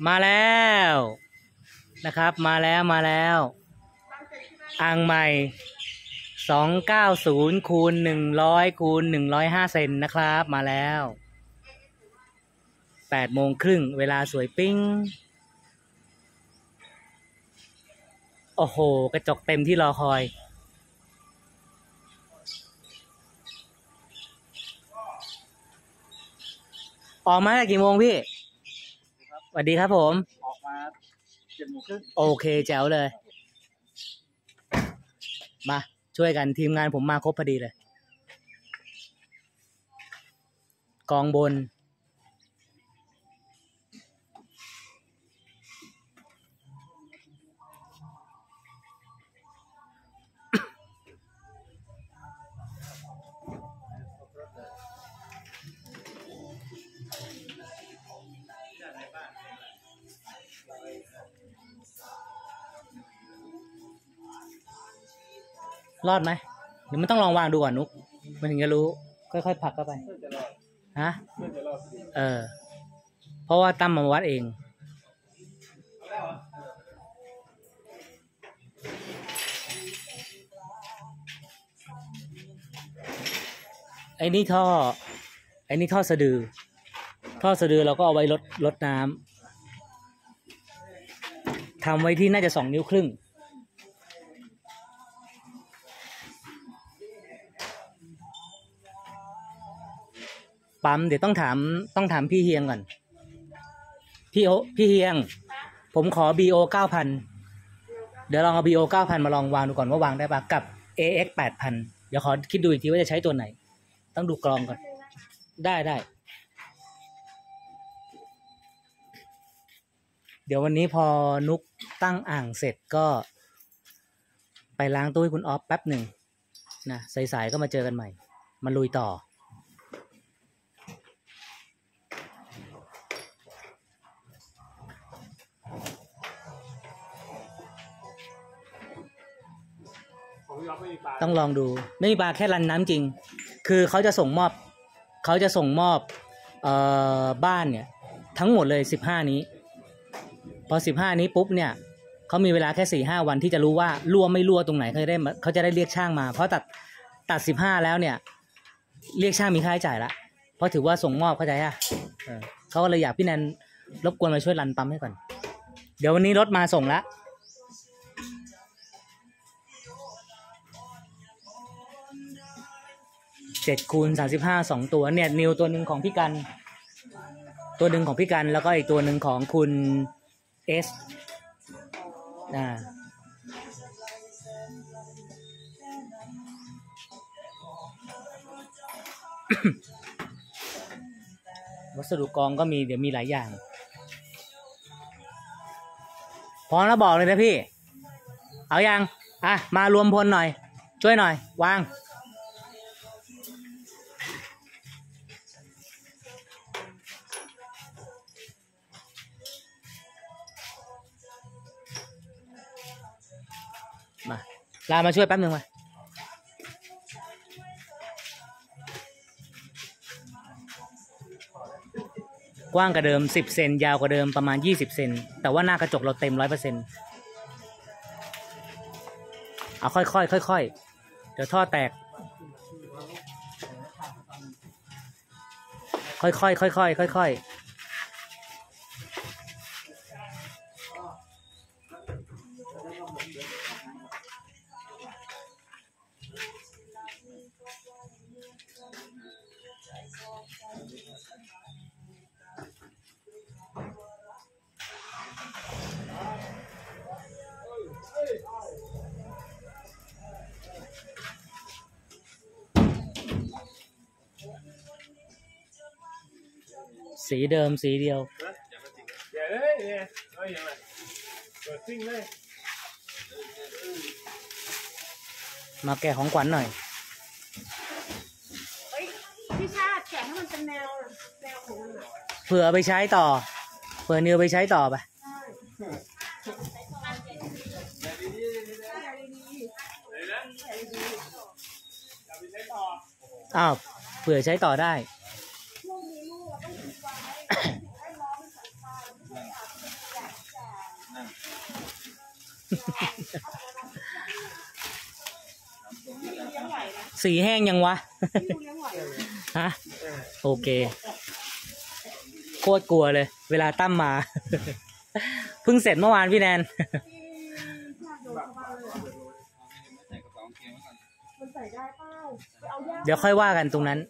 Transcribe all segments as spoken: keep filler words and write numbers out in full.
มาแล้วนะครับมาแล้วมาแล้วอ่างใหม่สองเก้าศูนย์คูณหนึ่งร้อยคูณหนึ่งร้อยห้าเซนนะครับมาแล้วแปดโมงครึ่งเวลาสวยปิ้งโอ้โหกระจกเต็มที่รอคอยออกมาตั้งกี่โมงพี่สวัสดีครับผมออกมาเจ็ดโมงครึ่งโอเคแจ๋วเลยมาช่วยกันทีมงานผมมาครบพอดีเลยกองบนรอดไหมเดี๋ยวมันต้องลองวางดูก่อนนุ๊กมันถึงจะรู้ค่อยๆผลักเข้าไปฮะเออเพราะว่าตั้มมาวัดเองไอ้นี่ท่อไอ้นี่ท่อสะดือท่อสะดือเราก็เอาไว้ลดลดน้ำทำไว้ที่น่าจะสองนิ้วครึ่งปั๊มเดี๋ยวต้องถามต้องถามพี่เฮียงก่อนพี่โอพี่เฮียงผมขอ บี โอ เก้าพัน เดี๋ยวลองเอา บี โอ เก้าพัน มาลองวางดูก่อนว่าวางได้ปะกับ เอ เอ็กซ์ แปดพัน เดี๋ยวขอคิดดูอีกทีว่าจะใช้ตัวไหนต้องดูกรองก่อนได้ได้เดี๋ยววันนี้พอนุกตั้งอ่างเสร็จก็ไปล้างตู้ให้คุณออฟแป๊บหนึ่งนะสายๆก็มาเจอกันใหม่มาลุยต่อต้องลองดูไม่มีปลาแค่รันน้ำจริงคือเขาจะส่งมอบเขาจะส่งมอบเอ่อบ้านเนี่ยทั้งหมดเลยสิบห้านี้พอสิบห้านี้ปุ๊บเนี่ยเขามีเวลาแค่สี่ห้าวันที่จะรู้ว่ารั่วไม่รั่วตรงไหนเขาจะได้เขาจะได้เรียกช่างมาเพราะตัดตัดสิบห้าแล้วเนี่ยเรียกช่างมีค่าใช้จ่ายละเพราะถือว่าส่งมอบเข้าใจอ่ะเออเขาก็เลยอยากพี่แนนรบกวนมาช่วยรันปั๊มให้ก่อนเดี๋ยววันนี้รถมาส่งละเจ็ดคูณสามสิบห้าสองตัวเนี่ยนิวตัวหนึ่งของพี่กันตัวหนึ่งของพี่กันแล้วก็อีกตัวหนึ่งของคุณเอสอ่าวัสดุกองก็มีเดี๋ยวมีหลายอย่างพร้อมแล้วบอกเลยนะพี่เอายังอ่ะมารวมพลหน่อยช่วยหน่อยวางมาลามาช่วยแป๊บนึงมากว้างกว่าเดิมสิบเซนยาวกว่าเดิมประมาณยี่สิบเซนแต่ว่าหน้ากระจกเราเต็ม ร้อยเปอร์เซ็นต์ เอาค่อยๆค่อยๆเดี๋ยวท่อแตกค่อยๆค่อยๆค่อยๆสีเดิมสีเดียวมาแกะของขวัญหน่อยพี่ชาติแกะให้มันเป็นแนวแนวของมันเผื่อไปใช้ต่อเผื่อนิวไปใช้ต่อไปอ้าวเผื่อใช้ต่อได้สีแห้งยังวะ ฮะ โอเค โคตรกลัวเลย เวลาตั้มมา เพิ่งเสร็จเมื่อวานพี่แนน เดี๋ยวค่อยว่ากันตรงนั้น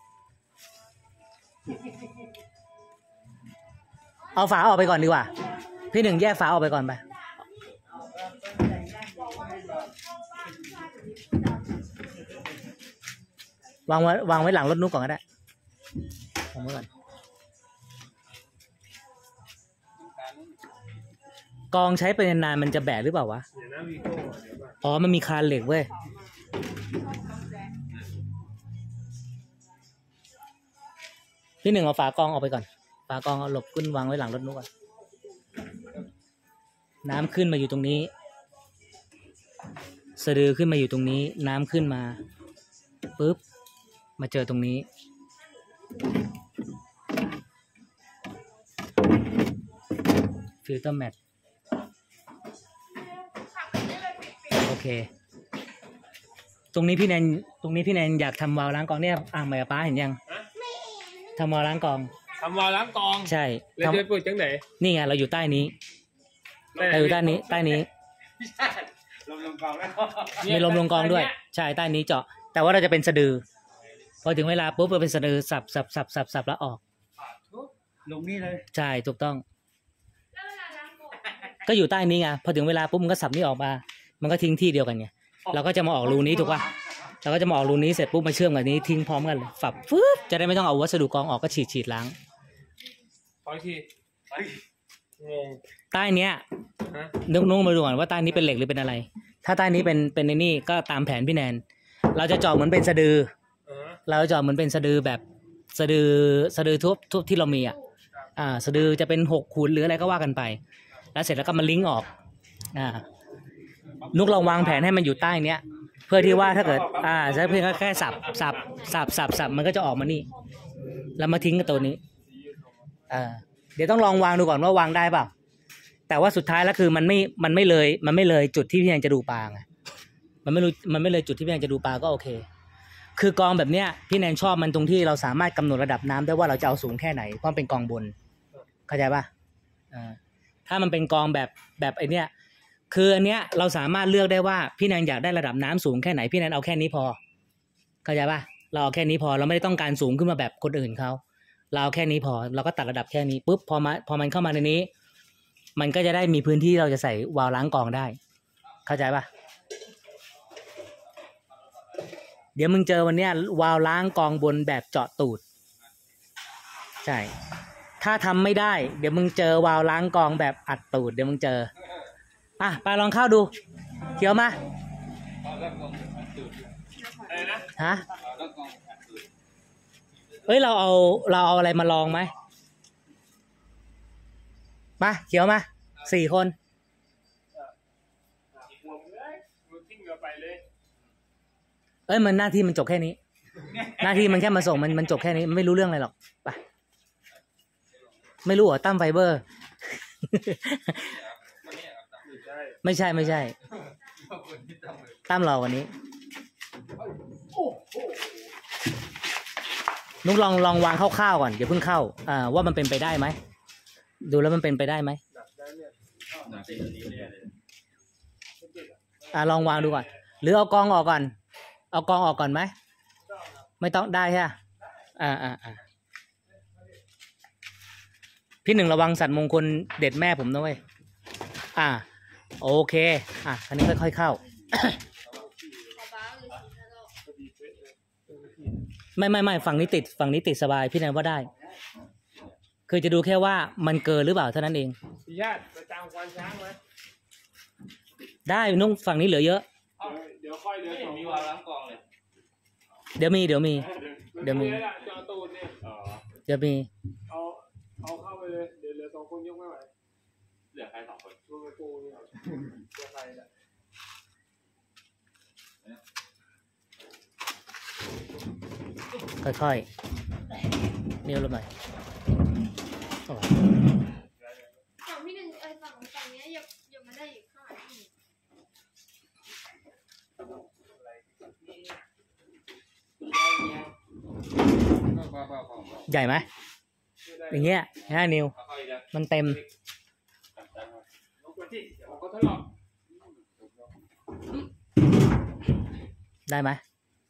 เอาฝาออกไปก่อนดีกว่า พี่หนึ่งแยกฝาออกไปก่อนไป วางไว้วางไว้หลังรถนุ๊กก่อนก็ได้วางไว้ก่อนกองใช้ไปนานๆมันจะแบะหรือเปล่าวะอ๋อมันมีคานเหล็กเว้ยพี่หนึ่งเอาฝากองออกไปก่อนฝากองเอาหลบขึ้นวางไว้หลังรถนุ๊กก่อนน้ำขึ้นมาอยู่ตรงนี้สะดือขึ้นมาอยู่ตรงนี้น้ำขึ้นมาปุ๊บมาเจอตรงนี้ฟิลเตอร์แมทโอเคตรงนี้พี่แนนตรงนี้พี่แนนอยากทำวาล์วล้างกองเนี่ยอ่างใบป้าเห็นยังทำวาล์วล้างกองทำวาล์วล้างกองใช่แล้วจะเปิดจังไหนนี่ไงเราอยู่ใต้นี้เราอยู่ใต้นี้ใต้นี้ลมลงกองแล้วมีลมลงกองด้วยใช่ใต้นี้เจาะแต่ว่าเราจะเป็นสะดือพอถึงเวลาปุ๊บเราเป็นสะดือสับสับสับสับสับแล้วออกลงนี่เลยใช่ถูกต้องก็อยู่ใต้นี้ไงพอถึงเวลาปุ๊บมันก็สับนี่ออกมามันก็ทิ้งที่เดียวกันไงเราก็จะมาออกรูนี้ถูกป่ะเราก็จะมาออกรูนี้เสร็จปุ๊บมาเชื่อมกับนี้ทิ้งพร้อมกันเลยฝับฟึ๊บจะได้ไม่ต้องเอาวัสดุกองออกก็ฉีดฉีดล้างขออีกทีงงใต้เนี้ยนุ๊กนุ๊กมาดูก่อนว่าใต้นี้เป็นเหล็กหรือเป็นอะไรถ้าใต้นี้เป็นเป็นในนี่ก็ตามแผนพี่แนนเราจะเจาะเหมือนเป็นสะดือเราจะเจาะเหมือนเป็นสะดือแบบสะดือสะดือทุบทุบที่เรามีอ่ะอ่าสะดือจะเป็นหกขุนหรืออะไรก็ว่ากันไปแล้วเสร็จแล้วก็มาลิงก์ออกอ่านุกลองวางแผนให้มันอยู่ใต้เนี้ยเพื่อที่ว่าถ้าเกิดอ่าใช้เพียงแค่สับสับสับสับสับมันก็จะออกมานี่แล้วมาทิ้งกับตัวนี้อ่าเดี๋ยวต้องลองวางดูก่อนว่าวางได้เปล่าแต่ว่าสุดท้ายแล้วคือมันไม่มันไม่เลยมันไม่เลยจุดที่พี่แนนจะดูปลาไงมันไม่รู้มันไม่เลยจุดที่พี่แนนจะดูปลาก็โอเคคือกองแบบเนี้ยพี่แนนชอบมันตรงที่เราสามารถกำหนดระดับน้ำได้ว่าเราจะเอาสูงแค่ไหนเพราะเป็นกองบนเข้าใจป่ะอ่าถ้ามันเป็นกองแบบแบบไอเนี้ยคืออันเนี้ยเราสามารถเลือกได้ว่าพี่แนนอยากได้ระดับน้ำสูงแค่ไหนพี่แนนเอาแค่นี้พอเข้าใจป่ะเราเอาแค่นี้พอเราไม่ได้ต้องการสูงขึ้นมาแบบคนอื่นเขาเราเอาแค่นี้พอเราก็ตัดระดับแค่นี้ปุ๊บพอมาพอมันเข้ามาในนี้มันก็จะได้มีพื้นที่เราจะใส่วาล์วล้างกองได้เข้าใจป่ะเดี๋ยวมึงเจอวันเนี้ยวาล์วล้างกองบนแบบเจาะตูดใช่ถ้าทำไม่ได้เดี๋ยวมึงเจอวาล์วล้างกองแบบอัดตูดเดี๋ยวมึงเจออ่ะไปลองเข้าดูเขียวมาฮะเอ้ยเราเอาเราเอาอะไรมาลองไหมมาเขียวมาสี่คนเอ้ยมันหน้าที่มันจบแค่นี้หน้าที่มันแค่มาส่งมันมันจบแค่นี้มันไม่รู้เรื่องอะไรหรอกไปไม่รู้เหรอตั้มไฟเบอร์ไม่ใช่ไม่ใช่ตั้มรอวันนี้นุ๊กลองลองวางคร่าวๆก่อนอย่าเพิ่งเข้าอ่าว่ามันเป็นไปได้ไหมดูแล้วมันเป็นไปได้ไหมอ่าลองวางดูก่อนหรือเอากองออกก่อนเอากองออกก่อนไหมไม่ต้องได้ใช่ไหมอ่าอ่าอ่าพี่หนึ่งระวังสัตว์มงคลเด็ดแม่ผมนะเว้ยอ่าโอเคอ่ะอันนี้ค่อยๆเข้า ไม่ไม่ไม่ฝั่งนี้ติดฝั่งนี้ติดสบายพี่แนนว่าได้คือจะดูแค่ว่ามันเกินหรือเปล่าเท่านั้นเองญาติประจำควานช้างไหมได้นุ่งฝั่งนี้เหลือเยอะเดี๋ยวค่อยเดี๋ยวมีวาล์วล้างกองเลยเดี๋ยวมีเดี๋ยวมีเดี๋ยวมีเดี๋ยวมีเอาเอาเข้าไปเลยเดี๋ยวเหลือสองคนยกไม่ไหวเหลือใครสองคนลูกกระปูนี่เหลือใครเนี่ยค่อยๆนิ้วลงหน่อยของพี่หนึ่งฝั่งฝั่งนี้อย่าอย่ามาได้อีกข้างหลังอีกใหญ่ไหมอย่างเงี้ยนะนิวมันเต็มลงไปที่เดี๋ยวผมก็ทดลองได้ไหม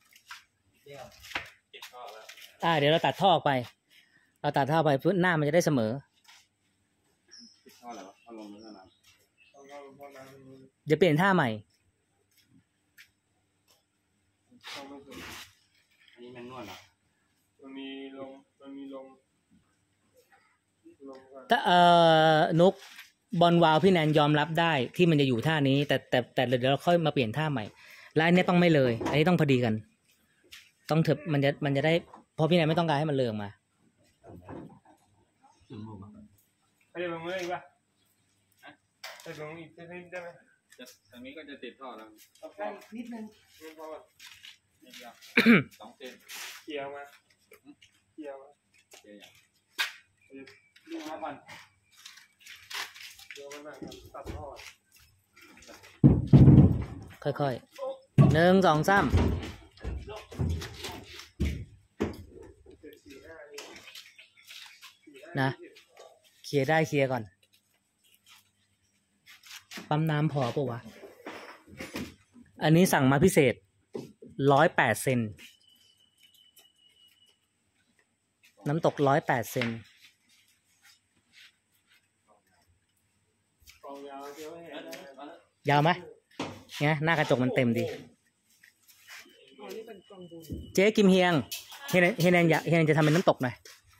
เก็บท่อแล้วอ่าเดี๋ยวเราตัดท่อออกไป เราตัดท่อไปเพื่อหน้ามันจะได้เสมอเก็บท่อแล้วท่อลงแล้วนะท่อลงท่อน้ำเดี๋ยวเปลี่ยนท่าใหม่ท่อไม่สุดอันนี้แมนนวลเหรอมันมีลมมันมีลมลมก่อนถ้าเอ่อนุกบอลวาลพี่แนนยอมรับได้ที่มันจะอยู่ท่านี้ แต่แต่แต่เดี๋ยวเราค่อยมาเปลี่ยนท่าใหม่และอันนี้ต้องไม่เลย อันนี้ต้องพอดีกัน ต้องเถอะมันจะมันจะได้เพราะพี่แนนไม่ต้องการให้มันเลืองมาให้ลงเลยป่ะให้ลงอีกนิดได้ไหมทางนี้ก็จะติดท่อแล้วใกล้นิดนึงนิดพอนิดเดียวสองเซนเกี่ยวมาเกี่ยวมาเกี่ยวอย่างดูมาก่อนเดี๋ยวมันตัดท่อค่อยๆหนึ่งสองสามนะเคลียร์ได้เคลียร์ก่อนปั๊มน้ำพอปะวะอันนี้สั่งมาพิเศษร้อยแปดเซนน้ำตกร้อยแปดเซนยาวไหมเนี่ยหน้ากระจกมันเต็มดีเจ๊กิมเฮียงเฮเนเฮเนนอยากเฮเนนจะทำเป็นน้ำตกหน่อย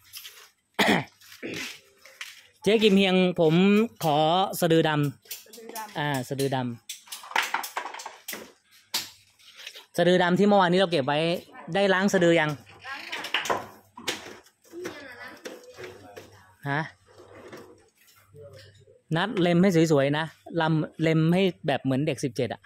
เจ๊กิมเฮียงผมขอสะดือดำอ่าสะดือดำสะดือดำที่เมื่อวานนี้เราเก็บไว้ได้ล้างสะดือยังฮะนัดเล็มให้สวยๆนะลำเล็มให้แบบเหมือนเด็กสิบเจ็ดอ่ะ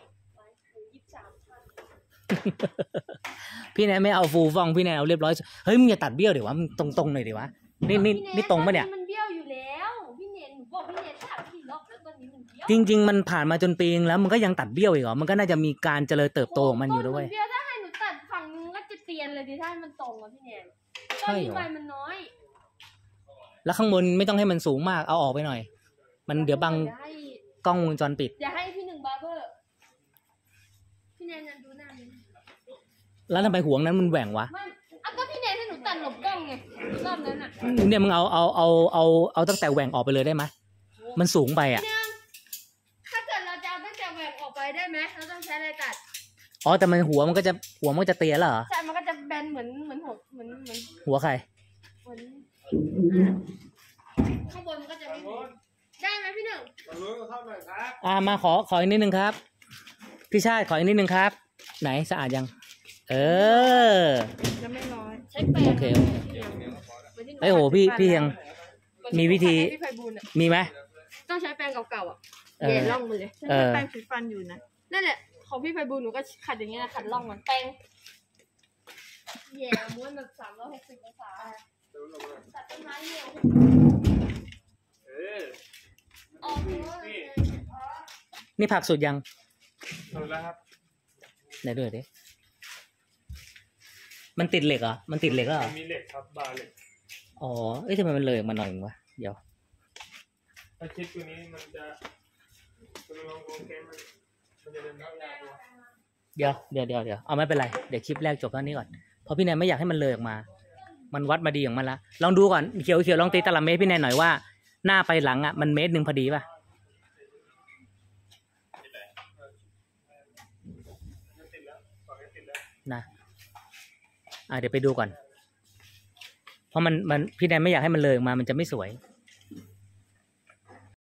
พี่แนนไม่เอาฟูฟ่องพี่แนนเอาเรียบร้อยเฮ้ยมึงอย่าตัดเบี้ยวเดี๋ยววะมึงตรงๆหน่อยดิวะนี่นี่นี่ตรงปะเนี่ยมันเบี้ยวอยู่แล้วพี่เนนหนูบอกพี่เนนถามกี่รอบแล้วตอนนี้มันเบี้ยวจริงๆมันผ่านมาจนปีนึงแล้วมันก็ยังตัดเบี้ยวอีกเหรอมันก็น่าจะมีการเจริญเติบโตของมันอยู่ด้วยเบี้ยวถ้าให้หนูตัดฝั่งนึงก็จะเตียนเลยดิถ้ามันตรงอะพี่เนนตอนนี้ใบมันน้อยแล้วข้างบนไม่ต้องให้มันสูงมากเอาออกไปหน่อย มันเดี๋ยวบังกล้องวงจรปิดอย่าให้พี่หนึ่งบาร์เบอร์พี่เนนยันดูหน้ามันแล้วทำไมหัวนั้นมันแหว่งวะไม่เอาก็พี่เนนให้หนูตัดหลบกล้องไงรอบนั้นอ่ะเนี่ยมึงเอาเอาเอาเอาเอาตั้งแต่แหว่งออกไปเลยได้ไหมมันสูงไปอ่ะถ้าเกิดเราจะเอาตั้งแต่แหวกออกไปได้ไหมเราต้องใช้อะไรตัดอ๋อแต่มันหัวมันก็จะหัวมันก็จะเตี้ยแล้วเหรอใช่มันก็จะแบนเหมือนเหมือนหัวเหมือนเหมือนหัวใครเหมือนข้างบนมันก็จะไม่มีได้ไหมพี่หนึ่งตรงนู้นก็เข้าหน่อยครับอ่ามาขอขออีกนิดนึงครับพี่ชาติขออีกนิดนึงครับ ไหนสะอาดยัง เออยังไม่ร้อยใช้แปรงโอเคโอเคเอ้ยโหพี่พี่ยังมีวิธีพี่ไพบูลย์อะมีไหมต้องใช้แปรงเก่าๆอ่ะเอแย่อร่องมันเลยเออแปรงสีฟันอยู่นะนั่นแหละของพี่ไพบูลย์หนูก็ขัดอย่างเงี้ยนะขัดร่องมันแปรงแย่ม้วนแบบสามร้อยหกสิบองศาตัดต้นไม้เหี่ยวเออออกเลยนี่ผักสุดยังถูกแล้วครับไหนด้วยดิมันติดเหล็กเหรอมันติดเหล็กแล้วเหรอมีเหล็กครับบาร์เหล็กอ๋อเอ้ยทำไมมันเลยออกมาหน่อยนึงวะเดี๋ยวถ้าชิดตัวนี้มันจะตัวลองโอเคมันมันจะเป็นเท่ายาวเดี๋ยวเดี๋ยวเดี๋ยวเดี๋ยวเอาไม่เป็นไรเดี๋ยวคลิปแรกจบเท่านี้ก่อนเพราะพี่แนนไม่อยากให้มันเลยออกมา มันวัดมาดีของมันละลองดูก่อนเขียวเขียวลองตีตลับเมตรพี่แนนหน่อยว่าหน้าไปหลังอ่ะมันเมตรหนึ่งพอดีป่ะนะอ่ะเดี๋ยวไปดูก่อน เพราะมันมันพี่แนนไม่อยากให้มันเลยออกมามันจะไม่สวย